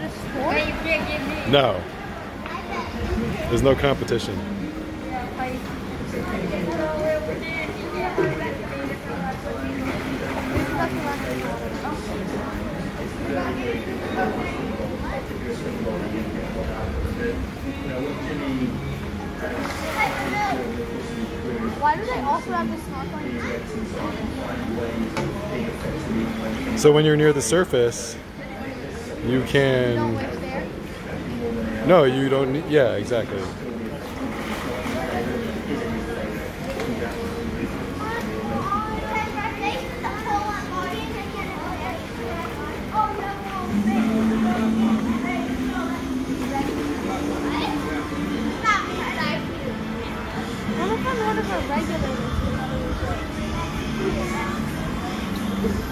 a sport? No. There's no competition. Why do they also have the snorkeling? So when you're near the surface, you can... You don't live there? No, you don't need... Yeah, exactly. What if I'm one of our regulars?